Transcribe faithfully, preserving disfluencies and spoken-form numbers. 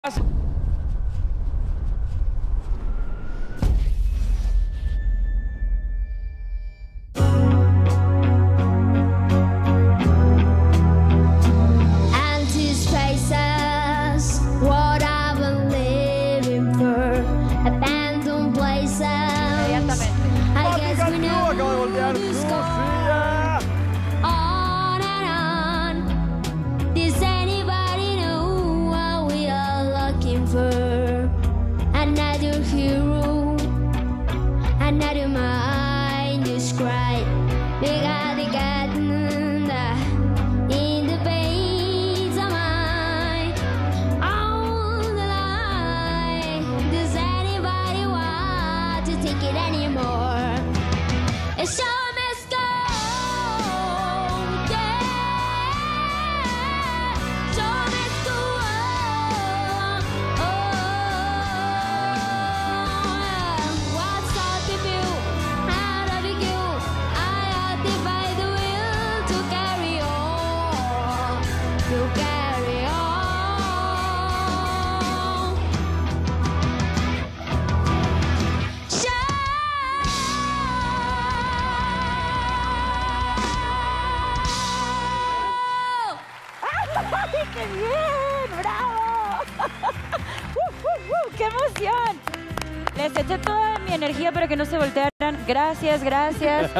¡Qué bien! ¡Bravo! uh, uh, uh, ¡Qué emoción! Les eché toda mi energía para que no se voltearan. Gracias, gracias.